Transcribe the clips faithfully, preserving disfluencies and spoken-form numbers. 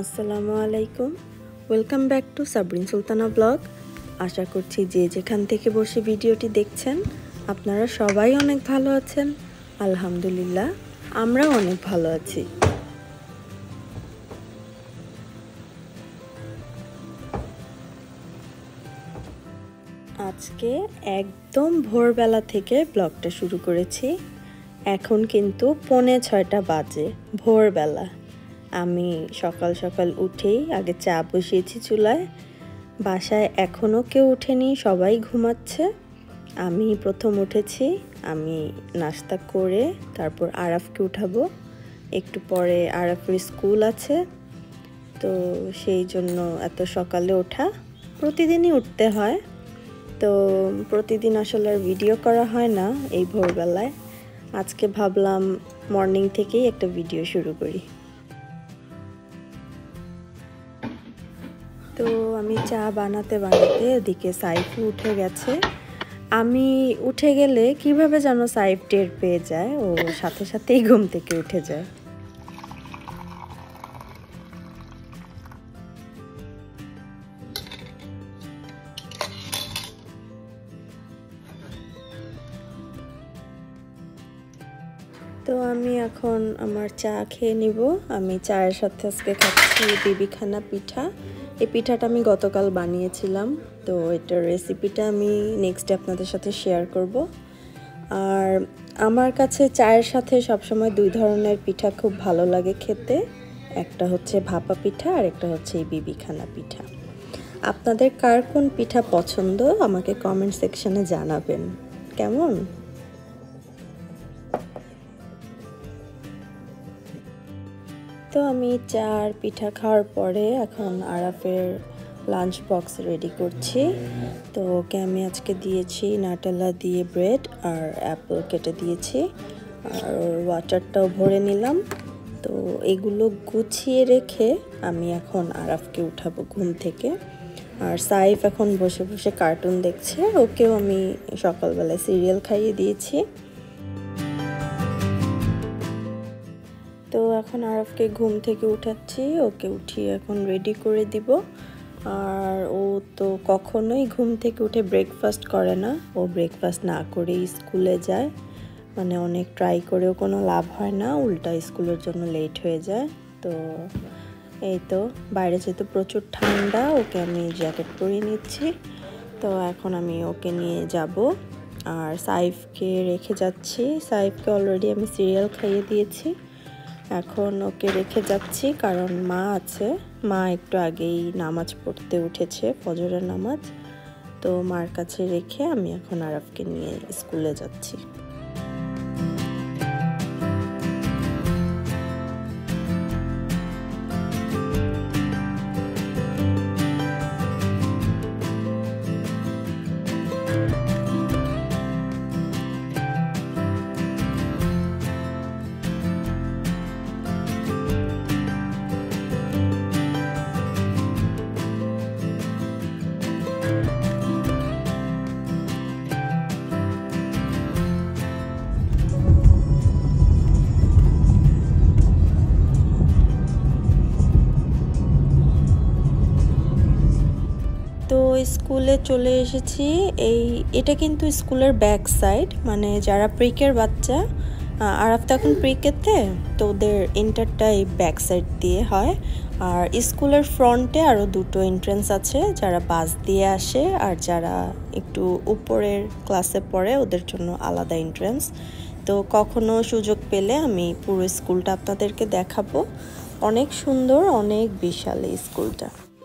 আসসালামু আলাইকুম, welcome back to Sabrin Sultana blog. আশা করছি যে যেখান থেকে বসে ভিডিওটি দেখছেন আপনারা সবাই অনেক ভালো আছেন। আলহামদুলিল্লাহ, আমরাও অনেক ভালো আছি। আজকে একদম ভোরবেলা থেকে ব্লগটা শুরু করেছি। এখন কিন্তু পৌনে ছয়টা বাজে, ভোরবেলা। আমি সকাল সকাল উঠেই আগে চা বসিয়েছি চুলায়। বাসায় এখনও কেউ ওঠেনি, সবাই ঘুমাচ্ছে। আমি প্রথম উঠেছি। আমি নাস্তা করে তারপর আরাফকে উঠাবো। একটু পরে আরাফের স্কুল আছে, তো সেই জন্য এত সকালে ওঠা। প্রতিদিনই উঠতে হয়, তো প্রতিদিন আসলে আর ভিডিও করা হয় না এই ভোরবেলায়। আজকে ভাবলাম মর্নিং থেকেই একটা ভিডিও শুরু করি। তো আমি চা বানাতে বানাতে এদিকে সাইফু উঠে গেছে। আমি উঠে গেলে কিভাবে যেন সাইফ টের পেয়ে যায়, ও সাথে সাথেই ঘুম থেকে উঠে যায়। তো আমি এখন আমার চা খেয়ে নিব। আমি চায়ের সাথে আজকে খাচ্ছি বিবিখানা পিঠা। এই পিঠাটা আমি গতকাল বানিয়েছিলাম, তো এটার রেসিপিটা আমি নেক্সট ডে আপনাদের সাথে শেয়ার করব। আর আমার কাছে চায়ের সাথে সবসময় দুই ধরনের পিঠা খুব ভালো লাগে খেতে। একটা হচ্ছে ভাপা পিঠা আর একটা হচ্ছে এই বিবিখানা পিঠা। আপনাদের কার কোন পিঠা পছন্দ আমাকে কমেন্ট সেকশনে জানাবেন। কেমন? তো আমি চা আর পিঠা খাওয়ার পরে এখন আরাফের লাঞ্চ বক্স রেডি করছি। তো ওকে আমি আজকে দিয়েছি নাটেলা দিয়ে ব্রেড আর অ্যাপেল কেটে দিয়েছি, আর ওর ওয়াটারটাও ভরে নিলাম। তো এগুলো গুছিয়ে রেখে আমি এখন আরাফকে উঠাবো ঘুম থেকে। আর সাইফ এখন বসে বসে কার্টুন দেখছে, ওকেও আমি সকালবেলায় সিরিয়াল খাইয়ে দিয়েছি। তো এখন আরাফকে ঘুম থেকে উঠাচ্ছি, ওকে উঠিয়ে এখন রেডি করে দিব। আর ও তো কখনোই ঘুম থেকে উঠে ব্রেকফাস্ট করে না, ও ব্রেকফাস্ট না করেই স্কুলে যায়। মানে অনেক ট্রাই করেও কোনো লাভ হয় না, উল্টা স্কুলের জন্য লেট হয়ে যায়। তো এই তো বাইরে যেহেতু প্রচুর ঠান্ডা, ওকে আমি জ্যাকেট পরিয়ে নিচ্ছি। তো এখন আমি ওকে নিয়ে যাব আর সাইফকে রেখে যাচ্ছি। সাইফকে অলরেডি আমি সিরিয়াল খাইয়ে দিয়েছি, এখন ওকে রেখে যাচ্ছি কারণ মা আছে। মা একটু আগেই নামাজ পড়তে উঠেছে, ফজরের নামাজ। তো মার কাছে রেখে আমি এখন আরাফকে নিয়ে স্কুলে যাচ্ছি। তো স্কুলে চলে এসেছি। এই এটা কিন্তু স্কুলের ব্যাক সাইড, মানে যারা প্রিকের বাচ্চা, আরাফ তো এখন প্রিকেতে, তো ওদের এন্টারটাই ব্যাক সাইড দিয়ে হয়। আর স্কুলের ফ্রন্টে আরও দুটো এন্ট্রেন্স আছে, যারা বাস দিয়ে আসে আর যারা একটু উপরের ক্লাসে পড়ে ওদের জন্য আলাদা এন্ট্রেন্স। তো কখনো সুযোগ পেলে আমি পুরো স্কুলটা আপনাদেরকে দেখাবো। অনেক সুন্দর, অনেক বিশাল এই স্কুলটা।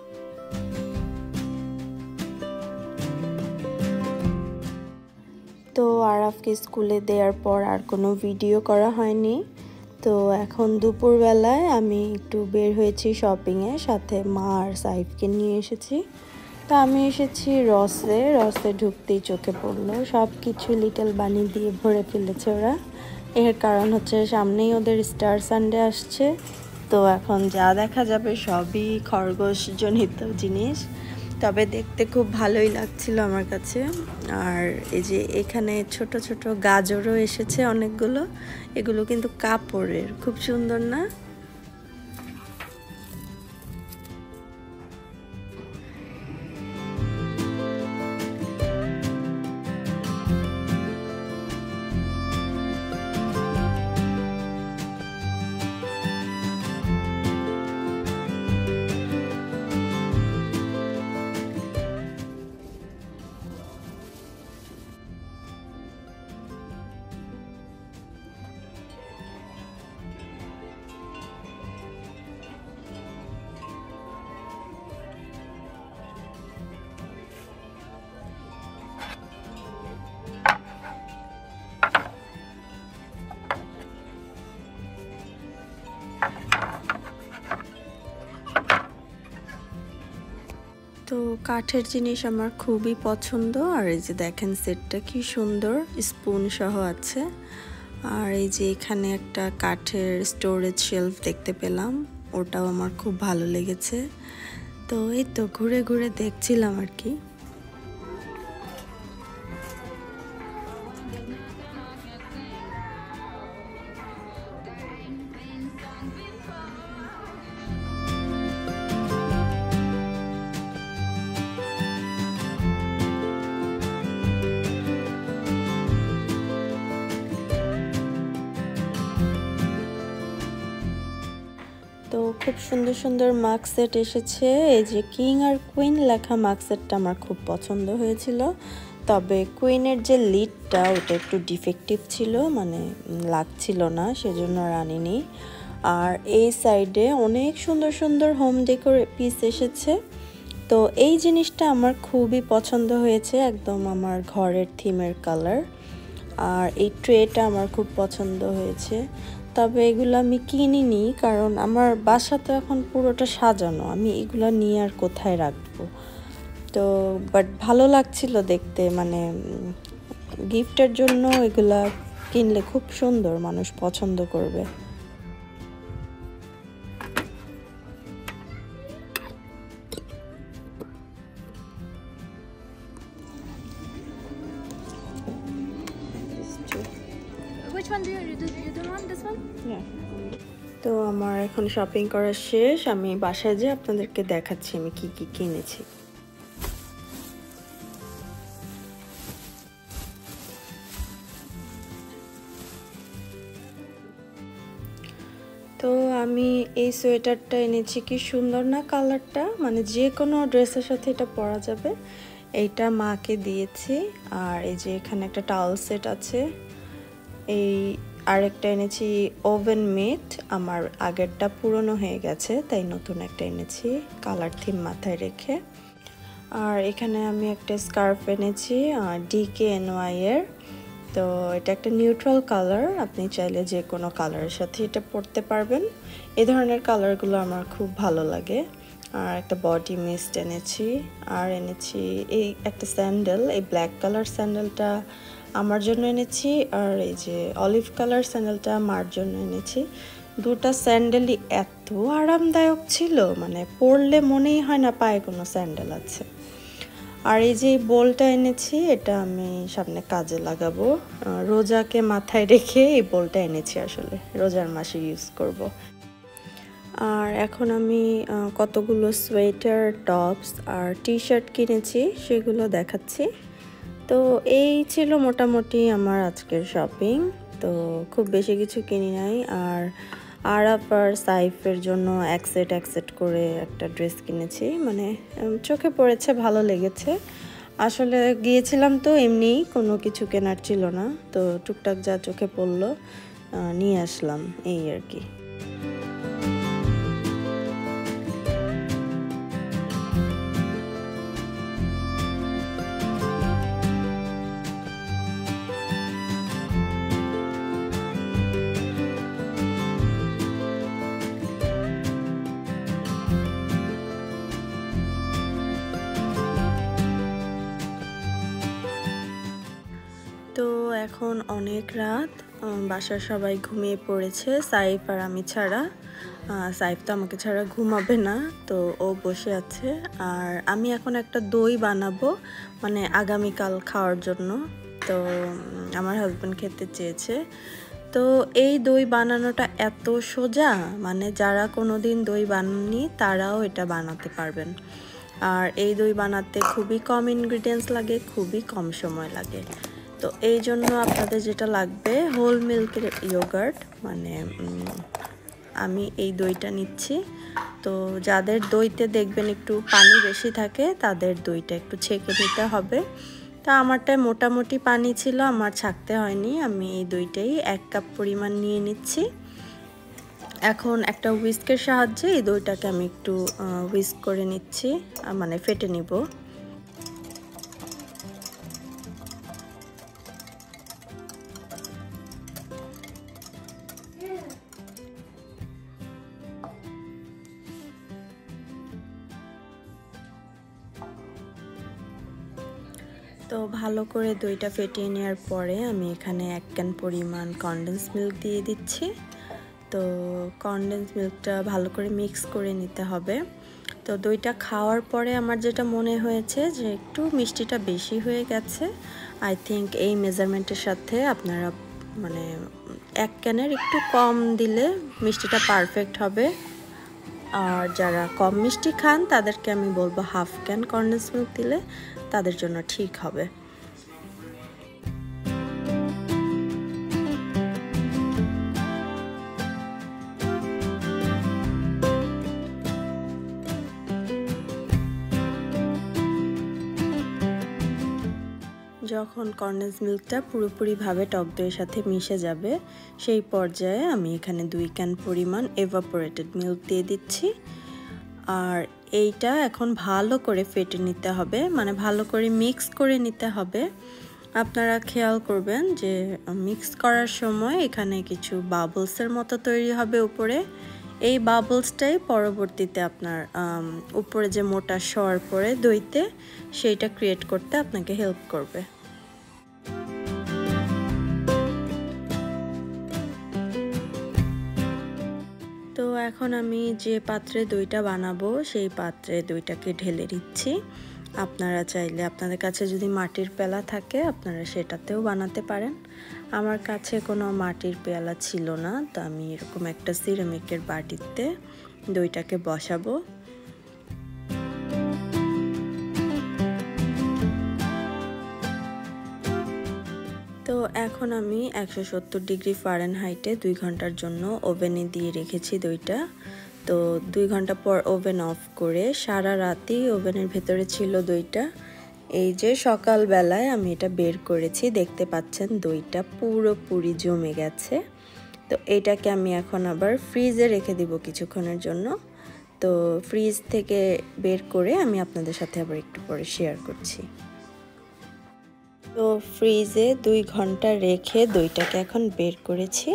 তো আরাফকে স্কুলে দেওয়ার পর আর কোনো ভিডিও করা হয়নি। তো এখন দুপুরবেলায় আমি একটু বের হয়েছি শপিংয়ে, সাথে মা আর সাইফকে নিয়ে এসেছি। তো আমি এসেছি রসে। রসে ঢুকতেই চোখে পড়লো সব কিছু লিটল বানি দিয়ে ভরে ফেলেছে ওরা। এর কারণ হচ্ছে সামনেই ওদের স্টার সানডে আসছে। তো এখন যা দেখা যাবে সবই খরগোশ জনিত জিনিস, তবে দেখতে খুব ভালোই লাগছিল আমার কাছে। আর এই যে এখানে ছোট ছোট গাজরও এসেছে অনেকগুলো, এগুলো কিন্তু কাপড়ের, খুব সুন্দর না? তো কাঠের জিনিস আমার খুবই পছন্দ। আর এই যে দেখেন সেটটা কি সুন্দর, স্পুন সহ আছে। আর এই যে এখানে একটা কাঠের স্টোরেজ শেলফ দেখতে পেলাম, ওটাও আমার খুব ভালো লেগেছে। তো এই তো ঘুরে ঘুরে দেখছিলাম আর কি। তো খুব সুন্দর সুন্দর মার্ক সেট এসেছে। এই যে কিং আর কুইন লেখা মার্ক সেটটা আমার খুব পছন্দ হয়েছিল, তবে কুইনের যে লিডটা ওটা একটু ডিফেক্টিভ ছিল, মানে লাগছিল না, সেজন্য আর আনিনি। আর এই সাইডে অনেক সুন্দর সুন্দর হোম ডেকোর পিস এসেছে। তো এই জিনিসটা আমার খুবই পছন্দ হয়েছে, একদম আমার ঘরের থিমের কালার। আর এই ট্রেটা আমার খুব পছন্দ হয়েছে, তবে এগুলো আমি কিনিনি, কারণ আমার বাসা তো এখন পুরোটা সাজানো, আমি এগুলো নিয়ে আর কোথায় রাখবো। তো বাট ভালো লাগছিল দেখতে, মানে গিফটের জন্য এগুলা কিনলে খুব সুন্দর, মানুষ পছন্দ করবে। Which one do you, you, do, you don't want this one? Yeah. তো আমার এখন শপিং করা শেষ, আমি বাসায় যেয়ে আপনাদেরকে দেখাচ্ছি আমি কি কি কিনেছি। তো আমি এই সোয়েটারটা এনেছি, কি সুন্দর না কালারটা, মানে যে কোনো ড্রেসের সাথে এটা পরা যাবে। এইটা মাকে দিয়েছি। আর এই যে এখানে একটা টাওয়াল সেট আছে। এই আরেকটা এনেছি ওভেন মেট, আমার আগেরটা পুরনো হয়ে গেছে তাই নতুন একটা এনেছি কালার থিম মাথায় রেখে। আর এখানে আমি একটা স্কার্ফ এনেছি ডিকে এনওয়াই এর। তো এটা একটা নিউট্রাল কালার, আপনি চাইলে যে কোনো কালারের সাথে এটা পরতে পারবেন। এই ধরনের কালারগুলো আমার খুব ভালো লাগে। আর একটা বডি মিস্ট এনেছি। আর এনেছি এই একটা স্যান্ডেল, এই ব্ল্যাক কালার স্যান্ডেলটা আমার জন্য এনেছি। আর এই যে অলিভ কালার স্যান্ডেলটা মার জন্য এনেছি। দুটা স্যান্ডেলই এত আরামদায়ক ছিল, মানে পরলে মনেই হয় না পায়ে কোনো স্যান্ডেল আছে। আর এই যে বোলটা এনেছি, এটা আমি সামনে কাজে লাগাবো, রোজাকে মাথায় রেখে এই বোলটা এনেছি, আসলে রোজার মাসে ইউজ করব। আর এখন আমি কতগুলো সোয়েটার, টপস আর টি শার্ট কিনেছি, সেগুলো দেখাচ্ছি। তো এই ছিল মোটামুটি আমার আজকের শপিং। তো খুব বেশি কিছু কিনি নাই। আর আরাফ আর সাইফের জন্য এক সেট এক সেট করে একটা ড্রেস কিনেছি, মানে চোখে পড়েছে, ভালো লেগেছে। আসলে গিয়েছিলাম তো এমনি, কোনো কিছু কেনার ছিল না, তো টুকটাক যা চোখে পড়লো নিয়ে আসলাম, এই আর কি। তো এখন অনেক রাত, বাসার সবাই ঘুমিয়ে পড়েছে, সাইফ আর আমি ছাড়া। সাইফ তো আমাকে ছাড়া ঘুমাবে না, তো ও বসে আছে। আর আমি এখন একটা দই বানাবো, মানে আগামীকাল খাওয়ার জন্য। তো আমার হাজব্যান্ড খেতে চেয়েছে। তো এই দই বানানোটা এত সোজা, মানে যারা কোনো দিন দই বানাননি তারাও এটা বানাতে পারবেন। আর এই দই বানাতে খুবই কম ইনগ্রিডিয়েন্টস লাগে, খুবই কম সময় লাগে। তো এই জন্য আপনাদের যেটা লাগবে হোল মিল্কের ইয়োগার্ট, মানে আমি এই দইটা নিচ্ছি। তো যাদের দইতে দেখবেন একটু পানি বেশি থাকে, তাদের দইটা একটু ছেঁকে নিতে হবে। তা আমারটায় মোটামুটি পানি ছিল, আমার ছাঁকতে হয়নি। আমি এই দইটাই এক কাপ পরিমাণ নিয়ে নিচ্ছি। এখন একটা হুইস্কের সাহায্যে এই দইটাকে আমি একটু হুইস্ক করে নিচ্ছি, মানে ফেটে নিব। তো ভালো করে দইটা ফেটিয়ে নেওয়ার পরে আমি এখানে এক ক্যান পরিমাণ কনডেন্স মিল্ক দিয়ে দিচ্ছি। তো কনডেন্স মিল্কটা ভালো করে মিক্স করে নিতে হবে। তো দইটা খাওয়ার পরে আমার যেটা মনে হয়েছে যে একটু মিষ্টিটা বেশি হয়ে গেছে। আই থিঙ্ক এই মেজারমেন্টের সাথে আপনারা মানে এক ক্যানের একটু কম দিলে মিষ্টিটা পারফেক্ট হবে। আর যারা কম মিষ্টি খান তাদেরকে আমি বলবো হাফ ক্যান কনডেন্স মিল্ক দিলে তাদের জন্য ঠিক হবে। যখন কনডেন্স মিল্কটা পুরোপুরিভাবে টক দইয়ের সাথে মিশে যাবে সেই পর্যায়ে আমি এখানে দুই ক্যান পরিমাণ এভাপোরেটেড মিল্ক দিয়ে দিচ্ছি। আর এইটা এখন ভালো করে ফেটে নিতে হবে, মানে ভালো করে মিক্স করে নিতে হবে। আপনারা খেয়াল করবেন যে মিক্স করার সময় এখানে কিছু বাবলসের মতো তৈরি হবে উপরে। এই বাবলসটাই পরবর্তীতে আপনার উপরে যে মোটা সর পড়ে দইতে সেইটা ক্রিয়েট করতে আপনাকে হেল্প করবে। তো এখন আমি যে পাত্রে দইটা বানাবো সেই পাত্রে দইটাকে ঢেলে দিচ্ছি। আপনারা চাইলে আপনাদের কাছে যদি মাটির পেলা থাকে আপনারা সেটাতেও বানাতে পারেন। আমার কাছে কোনো মাটির পেলা ছিল না, তো আমি এরকম একটা সিরামিকের বাটিতে দইটাকে বসাবো। তো এখন আমি একশো সত্তর ডিগ্রি ফারেনহাইটে দুই ঘন্টার জন্য ওভেনে দিয়ে রেখেছি দইটা। তো দুই ঘন্টা পর ওভেন অফ করে সারা রাতই ওভেনের ভেতরে ছিল দইটা। এই যে সকালবেলায় আমি এটা বের করেছি, দেখতে পাচ্ছেন দইটা পুরোপুরি জমে গেছে। তো এইটাকে আমি এখন আবার ফ্রিজে রেখে দিব কিছুক্ষণের জন্য। তো ফ্রিজ থেকে বের করে আমি আপনাদের সাথে আবার একটু পরে শেয়ার করছি। তো ফ্রিজে দুই ঘন্টা রেখে দইটাকে এখন বের করেছি।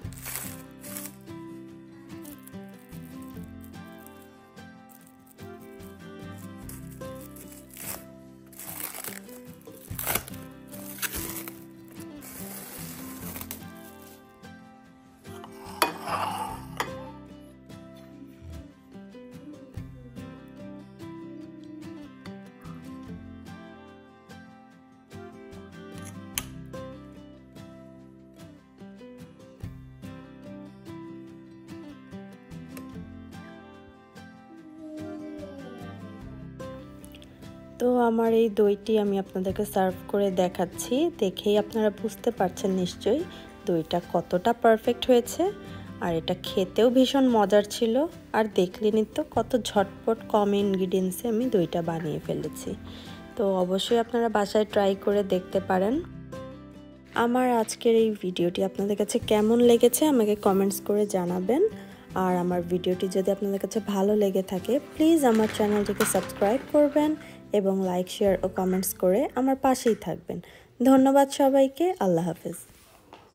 তো আমার এই দইটি আমি আপনাদেরকে সার্ভ করে দেখাচ্ছি, দেখেই আপনারা বুঝতে পারছেন নিশ্চয়ই দইটা কতটা পারফেক্ট হয়েছে। আর এটা খেতেও ভীষণ মজার ছিল। আর দেখলেনই তো কত ঝটপট কম ইনগ্রিডিয়েন্টসে আমি দইটা বানিয়ে ফেলেছি। তো অবশ্যই আপনারা বাসায় ট্রাই করে দেখতে পারেন। আমার আজকের এই ভিডিওটি আপনাদের কাছে কেমন লেগেছে আমাকে কমেন্টস করে জানাবেন। আর আমার ভিডিওটি যদি আপনাদের কাছে ভালো লেগে থাকে প্লিজ আমার চ্যানেলটিকে সাবস্ক্রাইব করবেন এবং লাইক শেয়ার ও কমেন্টস করে আমার পাশেই থাকবেন। ধন্যবাদ সবাইকে। আল্লাহ হাফেজ।